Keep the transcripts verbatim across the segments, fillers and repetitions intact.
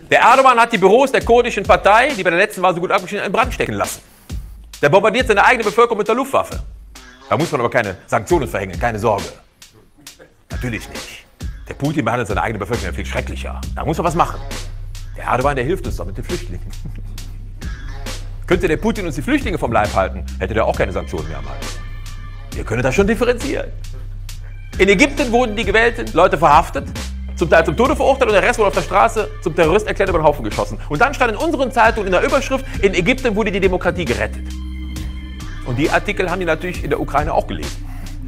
Der Erdogan hat die Büros der kurdischen Partei, die bei der letzten Wahl so gut abgeschnitten sind, in Brand stecken lassen. Der bombardiert seine eigene Bevölkerung mit der Luftwaffe. Da muss man aber keine Sanktionen verhängen, keine Sorge. Natürlich nicht. Der Putin behandelt seine eigene Bevölkerung viel schrecklicher. Da muss man was machen. Der Erdogan, der hilft uns doch mit den Flüchtlingen. Könnte der Putin uns die Flüchtlinge vom Leib halten, hätte der auch keine Sanktionen mehr am Hals. Wir können das schon differenzieren. In Ägypten wurden die gewählten Leute verhaftet, zum Teil zum Tode verurteilt und der Rest wurde auf der Straße zum Terrorist erklärt und über den Haufen geschossen. Und dann stand in unseren Zeitungen in der Überschrift, in Ägypten wurde die Demokratie gerettet. Und die Artikel haben die natürlich in der Ukraine auch gelesen.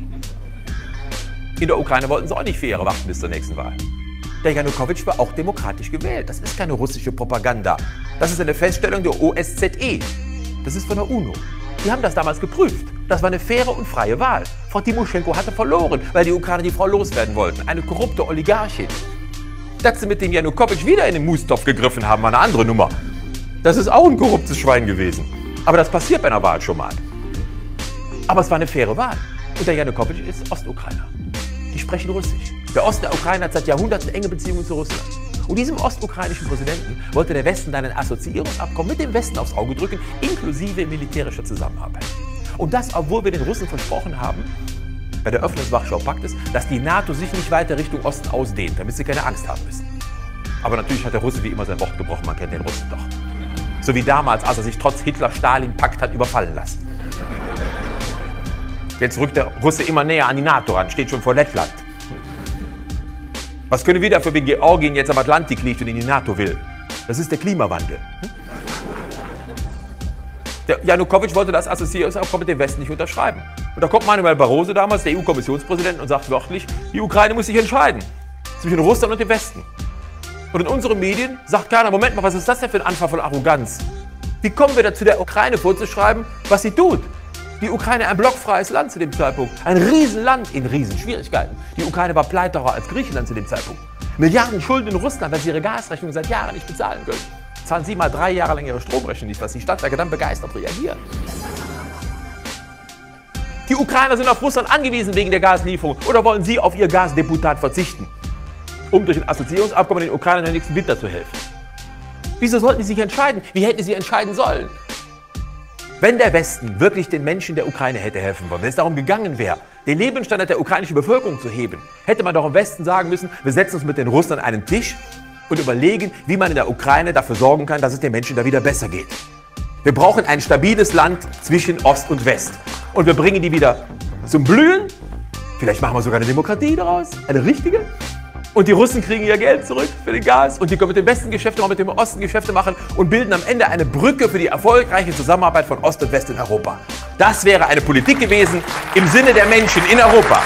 In der Ukraine wollten sie auch nicht vier Jahre warten bis zur nächsten Wahl. Der Janukowitsch war auch demokratisch gewählt. Das ist keine russische Propaganda. Das ist eine Feststellung der O S Z E. Das ist von der UNO. Die haben das damals geprüft. Das war eine faire und freie Wahl. Frau Timoschenko hatte verloren, weil die Ukrainer die Frau loswerden wollten. Eine korrupte Oligarchin. Dass sie mit dem Janukowitsch wieder in den Mustopf gegriffen haben, war eine andere Nummer. Das ist auch ein korruptes Schwein gewesen. Aber das passiert bei einer Wahl schon mal. Aber es war eine faire Wahl. Und der Janukowitsch ist Ostukrainer. Die sprechen Russisch. Der Osten der Ukraine hat seit Jahrhunderten enge Beziehungen zu Russland. Und diesem ostukrainischen Präsidenten wollte der Westen dann ein Assoziierungsabkommen mit dem Westen aufs Auge drücken, inklusive militärischer Zusammenarbeit. Und das, obwohl wir den Russen versprochen haben, bei der Öffnung des Warschauer Paktes, dass die NATO sich nicht weiter Richtung Osten ausdehnt, damit sie keine Angst haben müssen. Aber natürlich hat der Russe wie immer sein Wort gebrochen, man kennt den Russen doch. So wie damals, als er sich trotz Hitler-Stalin-Pakt hat überfallen lassen. Jetzt rückt der Russe immer näher an die NATO ran, steht schon vor Lettland. Was können wir dafür, wenn Georgien jetzt am Atlantik liegt und in die NATO will? Das ist der Klimawandel. Der Janukowitsch wollte das Assoziierungsabkommen mit dem Westen nicht unterschreiben. Und da kommt Manuel Barroso damals, der E U-Kommissionspräsident, und sagt wörtlich, die Ukraine muss sich entscheiden zwischen Russland und dem Westen. Und in unseren Medien sagt keiner, Moment mal, was ist das denn für ein Anfall von Arroganz? Wie kommen wir dazu, der Ukraine vorzuschreiben, was sie tut? Die Ukraine ein blockfreies Land zu dem Zeitpunkt. Ein Riesenland in Riesenschwierigkeiten. Die Ukraine war pleiterer als Griechenland zu dem Zeitpunkt. Milliarden Schulden in Russland, weil sie ihre Gasrechnung seit Jahren nicht bezahlen können. Zahlen Sie mal drei Jahre lang Ihre Stromrechnung nicht, was die Stadtwerke dann begeistert reagieren. Die Ukrainer sind auf Russland angewiesen wegen der Gaslieferung. Oder wollen Sie auf Ihr Gasdeputat verzichten, um durch ein Assoziierungsabkommen den Ukrainern im nächsten Winter zu helfen? Wieso sollten Sie sich entscheiden? Wie hätten Sie entscheiden sollen? Wenn der Westen wirklich den Menschen der Ukraine hätte helfen wollen, wenn es darum gegangen wäre, den Lebensstandard der ukrainischen Bevölkerung zu heben, hätte man doch im Westen sagen müssen, wir setzen uns mit den Russen an einen Tisch und überlegen, wie man in der Ukraine dafür sorgen kann, dass es den Menschen da wieder besser geht. Wir brauchen ein stabiles Land zwischen Ost und West. Und wir bringen die wieder zum Blühen. Vielleicht machen wir sogar eine Demokratie daraus, eine richtige. Und die Russen kriegen ihr Geld zurück für den Gas und die können mit dem Westen Geschäfte machen, mit dem Osten Geschäfte machen und bilden am Ende eine Brücke für die erfolgreiche Zusammenarbeit von Ost und West in Europa. Das wäre eine Politik gewesen im Sinne der Menschen in Europa.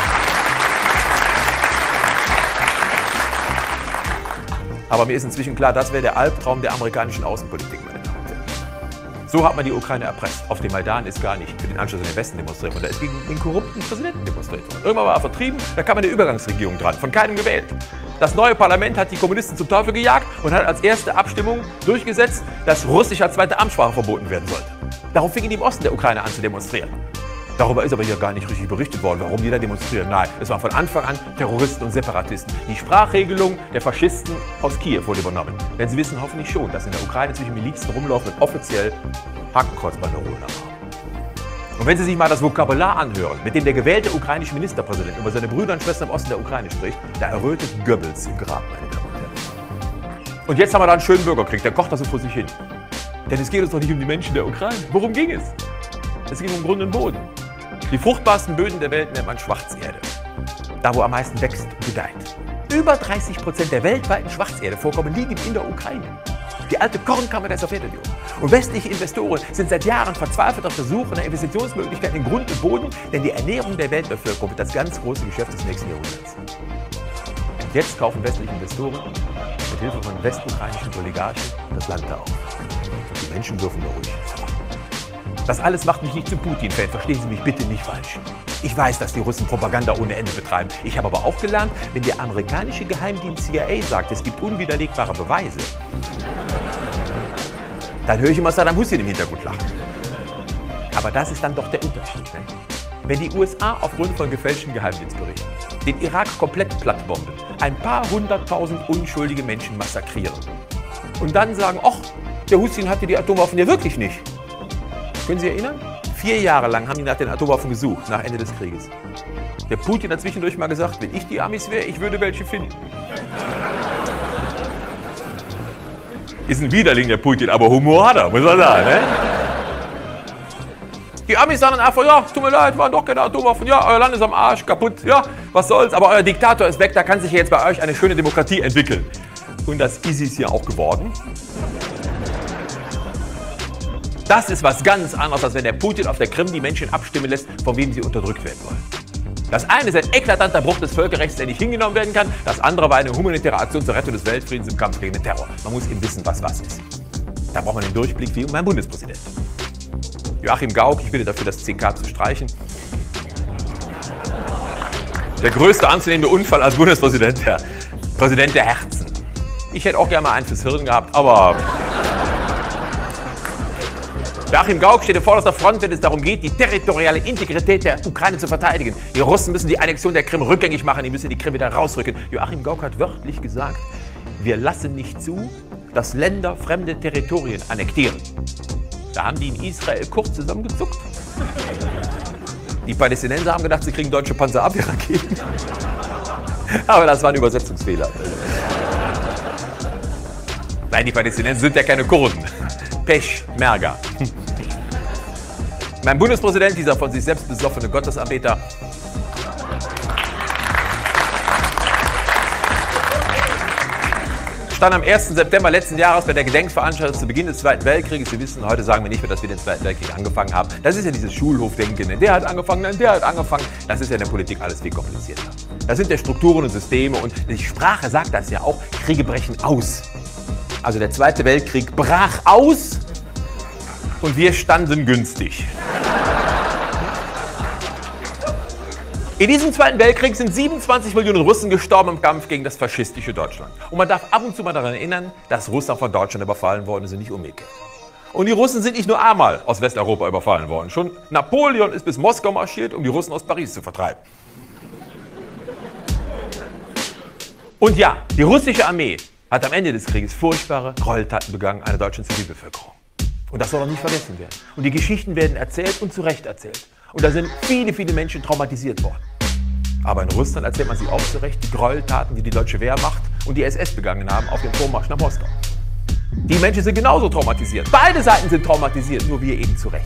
Aber mir ist inzwischen klar, das wäre der Albtraum der amerikanischen Außenpolitik, meine Damen und Herren. So hat man die Ukraine erpresst. Auf dem Maidan ist gar nicht für den Anschluss an den Westen demonstriert worden, da ist gegen den korrupten Präsidenten demonstriert worden. Irgendwann war er vertrieben, da kam eine Übergangsregierung dran, von keinem gewählt. Das neue Parlament hat die Kommunisten zum Teufel gejagt und hat als erste Abstimmung durchgesetzt, dass Russisch als zweite Amtssprache verboten werden sollte. Darauf fingen die im Osten der Ukraine an zu demonstrieren. Darüber ist aber hier gar nicht richtig berichtet worden, warum die da demonstrieren. Nein, es waren von Anfang an Terroristen und Separatisten. Die Sprachregelung der Faschisten aus Kiew wurde übernommen. Denn Sie wissen hoffentlich schon, dass in der Ukraine zwischen Milizen rumlaufen und offiziell Hakenkreuzbanderolen haben. Und wenn Sie sich mal das Vokabular anhören, mit dem der gewählte ukrainische Ministerpräsident über seine Brüder und Schwestern im Osten der Ukraine spricht, da errötet Goebbels im Grab, meine Damen und Herren. Und jetzt haben wir da einen schönen Bürgerkrieg, der kocht das so vor sich hin. Denn es geht uns doch nicht um die Menschen der Ukraine. Worum ging es? Es ging um Grund und Boden. Die fruchtbarsten Böden der Welt nennt man Schwarzerde. Da, wo am meisten wächst und gedeiht. Über dreißig Prozent der weltweiten Schwarzerdevorkommen liegen in der Ukraine. Die alte Kornkammer der Sowjetunion. Und westliche Investoren sind seit Jahren verzweifelt auf der Suche nach Investitionsmöglichkeiten in Grund und Boden, denn die Ernährung der Weltbevölkerung wird das ganz große Geschäft des nächsten Jahrhunderts. Und jetzt kaufen westliche Investoren mit Hilfe von westukrainischen Oligarchen das Land da auf. Und die Menschen dürfen nur ruhig sein. Das alles macht mich nicht zum Putin-Fan, verstehen Sie mich bitte nicht falsch. Ich weiß, dass die Russen Propaganda ohne Ende betreiben. Ich habe aber auch gelernt, wenn der amerikanische Geheimdienst C I A sagt, es gibt unwiderlegbare Beweise, dann höre ich immer Saddam Hussein im Hintergrund lachen. Aber das ist dann doch der Unterschied. Ne? Wenn die U S A aufgrund von gefälschten Geheimdienstberichten den Irak komplett plattbomben, ein paar hunderttausend unschuldige Menschen massakrieren, Und dann sagen, ach, der Hussein hatte die Atomwaffen ja wirklich nicht. Können Sie sich erinnern? Vier Jahre lang haben die nach den Atomwaffen gesucht, nach Ende des Krieges. Der Putin hat zwischendurch mal gesagt, wenn ich die Amis wäre, ich würde welche finden. Ist ein Widerling, der Putin, aber Humor hat er, muss man sagen. Ne? Die Amis sagen dann einfach, ja, tut mir leid, waren doch keine Atomwaffen, ja, euer Land ist am Arsch, kaputt, ja, was soll's, aber euer Diktator ist weg, da kann sich jetzt bei euch eine schöne Demokratie entwickeln. Und das ist es ja auch geworden. Das ist was ganz anderes, als wenn der Putin auf der Krim die Menschen abstimmen lässt, von wem sie unterdrückt werden wollen. Das eine ist ein eklatanter Bruch des Völkerrechts, der nicht hingenommen werden kann. Das andere war eine humanitäre Aktion zur Rettung des Weltfriedens im Kampf gegen den Terror. Man muss eben wissen, was was ist. Da braucht man den Durchblick wie mein Bundespräsident. Joachim Gauck, ich bitte dafür, das C K zu streichen. Der größte anzunehmende Unfall als Bundespräsident, der Präsident der Herzen. Ich hätte auch gerne mal einen fürs Hirn gehabt, aber... Joachim Gauck steht in vorderster Front, wenn es darum geht, die territoriale Integrität der Ukraine zu verteidigen. Die Russen müssen die Annexion der Krim rückgängig machen, die müssen die Krim wieder rausrücken. Joachim Gauck hat wörtlich gesagt, wir lassen nicht zu, dass Länder fremde Territorien annektieren. Da haben die in Israel kurz zusammengezuckt. Die Palästinenser haben gedacht, sie kriegen deutsche Panzerabwehrraketen. Aber das war ein Übersetzungsfehler. Nein, die Palästinenser sind ja keine Kurden. Peschmerga. Mein Bundespräsident, dieser von sich selbst besoffene Gottesanbeter, stand am ersten September letzten Jahres bei der Gedenkveranstaltung zu Beginn des Zweiten Weltkrieges. Sie wissen, heute sagen wir nicht mehr, dass wir den Zweiten Weltkrieg angefangen haben. Das ist ja dieses Schulhofdenken. Der hat angefangen, nein, der hat angefangen. Das ist ja in der Politik alles viel komplizierter. Das sind ja Strukturen und Systeme und die Sprache sagt das ja auch, Kriege brechen aus. Also der Zweite Weltkrieg brach aus und wir standen günstig. In diesem Zweiten Weltkrieg sind siebenundzwanzig Millionen Russen gestorben im Kampf gegen das faschistische Deutschland. Und man darf ab und zu mal daran erinnern, dass Russland von Deutschland überfallen worden ist und nicht umgekehrt. Und die Russen sind nicht nur einmal aus Westeuropa überfallen worden. Schon Napoleon ist bis Moskau marschiert, um die Russen aus Paris zu vertreiben. Und ja, die russische Armee hat am Ende des Krieges furchtbare Gräueltaten begangen an der deutschen Zivilbevölkerung. Und das soll auch nicht vergessen werden. Und die Geschichten werden erzählt und zu Recht erzählt. Und da sind viele, viele Menschen traumatisiert worden. Aber in Russland erzählt man sich auch zu Recht die Gräueltaten, die die deutsche Wehrmacht und die S S begangen haben auf dem Vormarsch nach Moskau. Die Menschen sind genauso traumatisiert. Beide Seiten sind traumatisiert, nur wir eben zu Recht.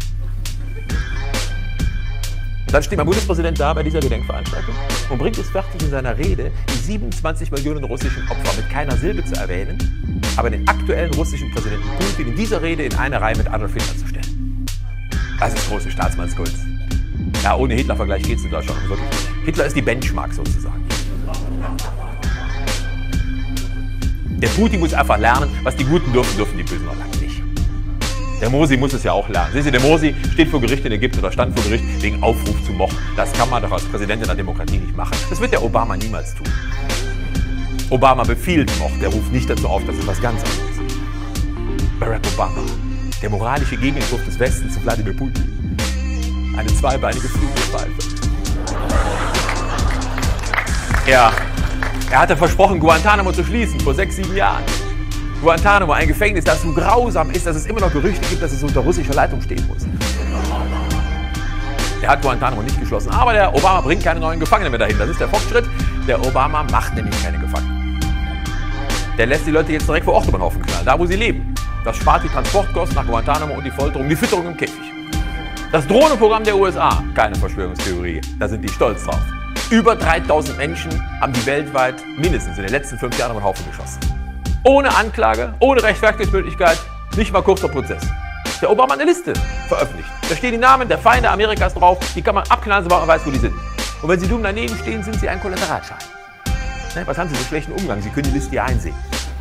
Und dann steht mein Bundespräsident da bei dieser Gedenkveranstaltung und bringt es fertig in seiner Rede, die siebenundzwanzig Millionen russischen Opfer mit keiner Silbe zu erwähnen, aber den aktuellen russischen Präsidenten Putin in dieser Rede in eine Reihe mit Adolf Hitler zu stellen. Das ist große Staatsmannskunst. Ja, ohne Hitler-Vergleich geht es in Deutschland wirklich nicht. Hitler ist die Benchmark sozusagen. Der Putin muss einfach lernen, was die Guten dürfen, dürfen die Bösen noch lange nicht. Der Morsi muss es ja auch lernen. Sehen Sie, der Morsi steht vor Gericht in Ägypten oder stand vor Gericht wegen Aufruf zu Mord. Das kann man doch als Präsident in der Demokratie nicht machen. Das wird der Obama niemals tun. Obama befiehlt Mord, der ruft nicht dazu auf, das ist was ganz anderes. Barack Obama, der moralische Gegenentwurf des Westens zu Wladimir Putin. Eine zweibeinige Flügelpfeife. Er, er hatte versprochen, Guantanamo zu schließen vor sechs, sieben Jahren. Guantanamo, ein Gefängnis, das so grausam ist, dass es immer noch Gerüchte gibt, dass es unter russischer Leitung stehen muss. Er hat Guantanamo nicht geschlossen, aber der Obama bringt keine neuen Gefangenen mehr dahin. Das ist der Fortschritt. Der Obama macht nämlich keine Gefangenen. Der lässt die Leute jetzt direkt vor Ort über den Haufen knallen, da wo sie leben. Das spart die Transportkosten nach Guantanamo und die Folterung, die Fütterung im Käfig. Das Drohnenprogramm der U S A, keine Verschwörungstheorie, da sind die stolz drauf. Über dreitausend Menschen haben die weltweit mindestens in den letzten fünf Jahren über den Haufen geschossen. Ohne Anklage, ohne Rechtfertigungsmöglichkeit, nicht mal kurzer Prozess. Der Obama hat eine Liste veröffentlicht. Da stehen die Namen der Feinde Amerikas drauf, die kann man abknallen, sobald man weiß, wo die sind. Und wenn sie dumm daneben stehen, sind sie ein Kollateralschaden. Ne, was haben sie für schlechten Umgang? Sie können die Liste hier einsehen.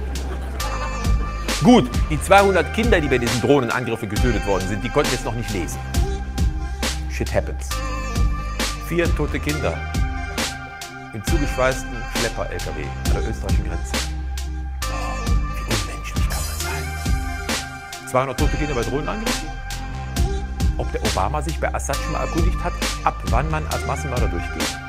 Gut, die zweihundert Kinder, die bei diesen Drohnenangriffen getötet worden sind, die konnten jetzt noch nicht lesen. Shit happens. Vier tote Kinder im zugeschweißten Schlepper-L K W an der österreichischen Grenze. Oh, wie unmenschlich kann man sein? zweihundert tote Kinder bei Drohnenangriffen? Ob der Obama sich bei Assad schon mal erkundigt hat, ab wann man als Massenmörder durchgeht?